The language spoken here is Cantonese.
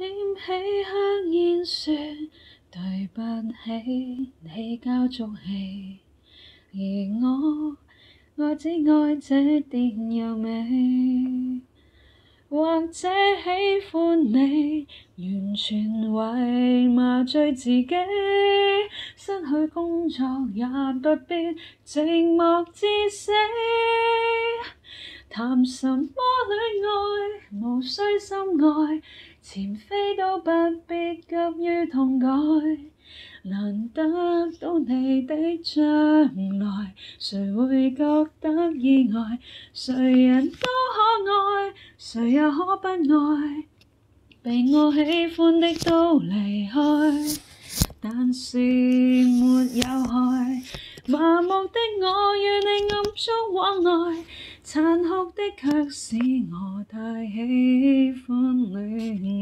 點起香煙說對不起，你交足戲，而我只愛這電優美。或者喜歡你，完全為麻醉自己，失去工作也不必寂寞至死。談什麼戀愛，無需深愛，前非都不必急於痛改。難得到你的將來，誰會覺得意外？誰人都可愛，誰也可不愛，被我喜歡的都離開，但是沒有害。麻木的我與你暗中往來，殘酷的卻使我太喜歡戀